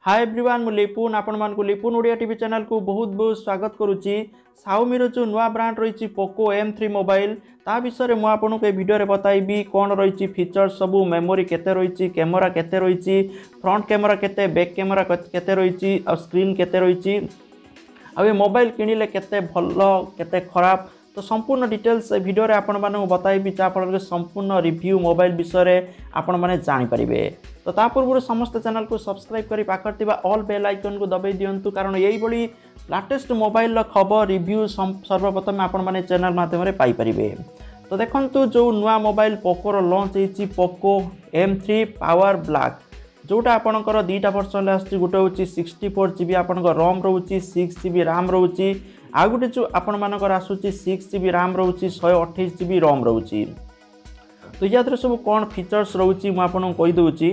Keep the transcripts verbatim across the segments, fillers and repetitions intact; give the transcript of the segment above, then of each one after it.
Hi everyone मु लिपुन आपण मानकु लिपुन ओडिया टीवी चैनल को बहुत बहुत स्वागत करुच्ची। Xiaomi रो जो नुआ ब्रांड रही पोको एम थ्री मोबाइल ता विषय में आपको ये वीडियो रे बताइबी कौन रही फीचर्स सबू मेमोरी केते रही कैमरा केते रही फ्रंट कैमरा केते बैक कैमरा केते रही और स्क्रीन केते रही आ ये मोबाइल किणिले केते भलो केते खराब तो संपूर्ण डिटेल्स वीडियो रे आपण माने बताइबी जाफल संपूर्ण रिव्यू मोबाइल विषय आपण माने जानि परिबे। तो ता पूर्व समस्त चैनल को सब्सक्राइब करी पाखर थिबा ऑल बेल आइकन को दबाई दियंतु कारण यही बड़ी लेटेस्ट मोबाइल खबर रिव्यू सर्वप्रथम आपण माने चैनल माध्यम रे पाई परिबे। तो देखंतु जो नुआ मोबाइल पोको रो लॉन्च हेची Poco M three power black जोटा आपणकर दुईटा वर्सन आसछि गोटे होची सिक्सटी फोर जीबी आपणकर रोम रहउची सिक्स जीबी रैम रहउची आ गोटे जो आपण मानकर आसुची सिक्स जीबी रैम रहउची वन अट्ठाईस जीबी रोम रहउची। तो यार सब कौन फीचर्स रहउची मु आपन कहि दउची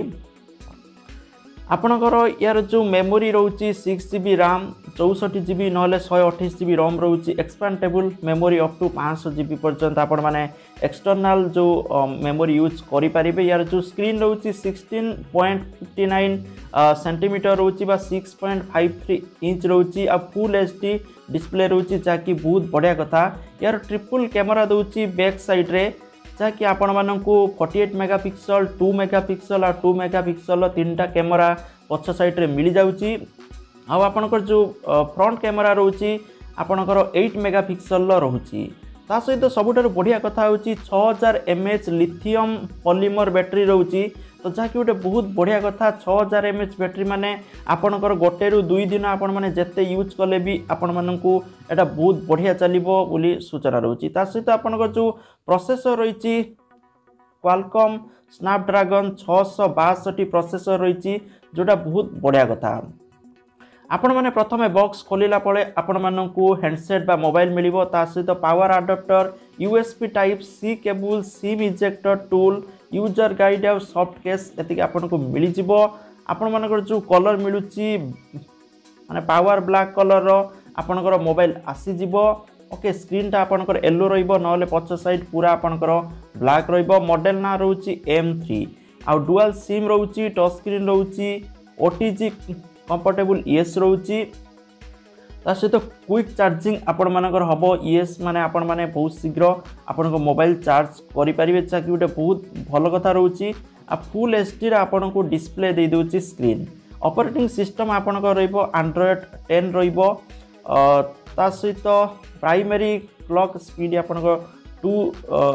आपणकर यार जो मेमोरी रहउची सिक्स जीबी रैम चौसठ जीबी नहले वन अट्ठाईस जीबी रोम रहउची एक्सपेंडेबल मेमोरी अप टू पाँच सौ जीबी पर्यंत आपण माने एक्सटर्नल जो मेमोरी यूज करि परिबे। यार जो स्क्रीन रहउची sixteen point fifty nine centimetre रहउची बा six point five three inch रहउची आ फुल एचडी डिस्प्ले रहउची जाकि बहुत बढ़िया कथा। यार ट्रिपल कैमरा दउची बैक साइड रे जहाँकि आपण मानकु अड़तालीस मेगापिक्सल टू मेगापिक्सल और टू मेगापिक्सल तीन टा कैमरा पछ साइड रे मिल जाउची आ आपनकर जो फ्रंट कैमरा रहउची आपनकर आठ मेगापिक्सल रहउची। ता सहित सबुठारु बढ़िया कथा होची छह हज़ार एमएच लिथियम पॉलीमर बैटरी रहउची तो जहाँकि गोटे बहुत बढ़िया कथा छह हज़ार एमएच बैटरी माने आपनकर गोटे रु दुई दिन आपण माने जेते यूज कले भी आपण मानकु एटा बहुत बढ़िया चलिबो बोली सूचना रहउची। ता सहित आपनकर जो प्रोसेसर रही क्वालकॉम स्नैपड्रैगन छह सौ बासठ प्रोसेसर रही जोटा बहुत बढ़िया कथा। आपण माने प्रथमे बॉक्स खोलिला पळे आपण मानकु हैंडसेट बा मोबाइल मिलिबो ता सहित power adapter USB type C cable SIM ejector tool user guide और सॉफ्ट केस एतिक आपण को मिली जिवो। आपण मानकर जो कलर मिलुची माने पावर ब्लैक कलर रो आपणकर मोबाइल आसी जिवो। ओके स्क्रीन टा आपणकर येलो रहिबो नहले पछ साइड पूरा आपणकर ब्लैक रहिबो। मॉडल ना रहउची एम थ्री आ डुअल सिम रहउची टच स्क्रीन रहउची ओटीजी कंफर्टेबल ईएस रहउची ता सहित क्विक चार्जिंग आपण मानकर हबो ईएस माने आपण माने बहुत शीघ्र आपण को मोबाइल चार्ज करि परिबे जाकि गोटे बहुत भलो कथा रहउची। आ फुल एचडी रा आपण को डिस्प्ले दे दोची स्क्रीन ऑपरेटिंग सिस्टम आपण को रहइबो एंड्रॉइड टेन रहइबो ता सहित प्राइमरी क्लॉक स्पीड आपण को टू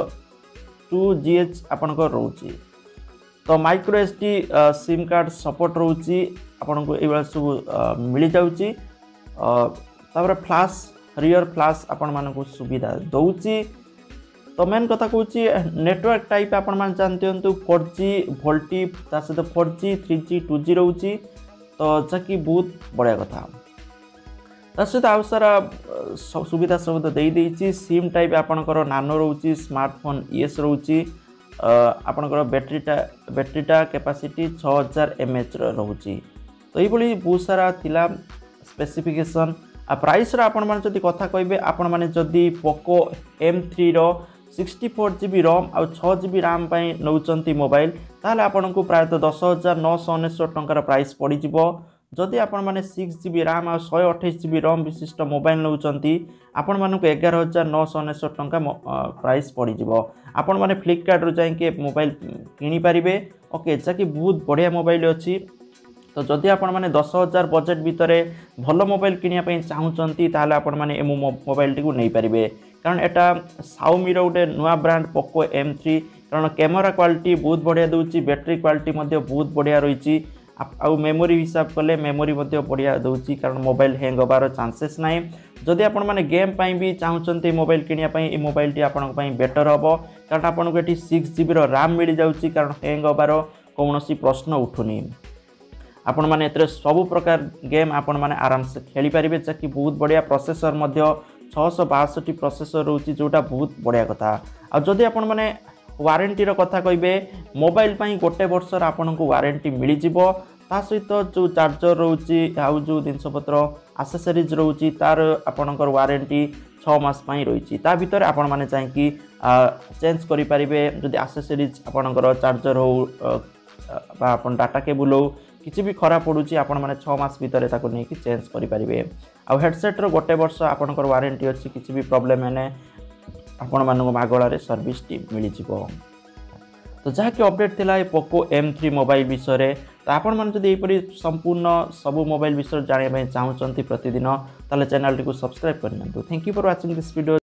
टू जीएच आपण को रहउची। तो micro SD SIM card support रहउची आपण को एबा सब मिली जाउची। तापर फ्लैश रियर फ्लैश आपण मानकु सुविधा दउची। तो मेन कथा कहूची नेटवर्क टाइप आपण मान जानते हंतु फोर जी वोल्टी ता सहित four G three G two G रहउची तो जाकि बहुत बढ़िया कथा। ता सहित आउ सारा सुविधा सब देई देइची। सिम टाइप आपणकर नानो रहउची स्मार्टफोन ईएस रहउची आपणकर बैटरीटा बैटरीटा कैपेसिटी छह हज़ार एमएच रहउची। तो ये बहुत सारा थिला स्पेसिफिकेशन आ प्राइस रा आपण माने जदी कथा कहबे आपण माने जदी पोको एम थ्री रो सिक्सटी फोर जीबी रोम आ छह जीबी रैम पई नउचंती मोबाइल ताले आपण को प्राय दस हजार नौ सौ उनसठ टंकार प्राइस पड़ी जिवो। जदि आपण माने सिक्स जीबी रैम आ वन अट्ठाईस जीबी रोम विशिष्ट मोबाइल नउचंती आपण माने को ग्यारह हजार नौ सौ उनसठ टंका प्राइस पड़ी जिवो। आपण माने फ्लिपकार्ट रो जाई के मोबाइल किनी परिबे। ओके जाकि बहुत बढ़िया मोबाइल अछि। तो जदि आपण माने दस हजार बजेट भितर भल मोबाइल किनिया पई चाहुचंती ताले आपण माने एमो मोबाइल टी को नै परिबे कारण एटा Xiaomi रो गोटे नुआ ब्रांड पोको एम थ्री कारण कैमरा क्वालिटी बहुत बढ़िया दउची बैटरी क्वालिटी मध्ये बहुत बढ़िया रहिची आ मेमोरी हिसाब कले मेमोरी मध्ये बढ़िया दउची कारण मोबाइल हैंग होबार चांसेस नाही। जदि आपण माने गेम पई भी चाहुचंती मोबाइल किनिया पई ए मोबाइल टी आपण पई बेटर हबो कारण आपण को एटी सिक्स जीबी रो रैम मिल जाउची कारण हैंग होबार कोनोसी प्रश्न उठुनी। आपण माने एतरे सब प्रकार गेम आपण माने आराम से खेली परिबे जाकि बहुत बढ़िया प्रोसेसर मध्ये छह सौ बासठ प्रोसेसर रहउची जोटा बहुत बढ़िया कथा। आ जदि आपण माने वारंटी रो कथा कहबे मोबाइल पई गोटे वर्षर आपण को वारंटी मिली जिवो ता सहित जो चार्जर रहउची आउ जो जिनसपत्र एक्सेसरीज रहउची तार आपणकर वारंटी छह मास पई रहिची ता भीतर आपण माने चाहि कि चेंज करि परिबे जदि एक्सेसरीज आपणकर चार्जर हो बा आपण डाटा केबल हो किसी भी खराब पड़ुची आपण माने छह मास भितर ताको नहीं कि चेंज करि परिबे आ हेडसेट रो गोटे वर्ष आपनकर वारंटी अछि किसी भी प्रॉब्लम हेने आपण मानक मागळा रे सर्विस टी मिली जिवो तो जहाँकि अपडेट थिला ए पोको एम थ्री मोबाइल विषय रे तो आपण मन जदि एपरि संपूर्ण सब मोबाइल विषय जानिबा चाहउचंती प्रतिदिन ताले चैनल टी को सब्सक्राइब करनियंतु thank you for watching this video.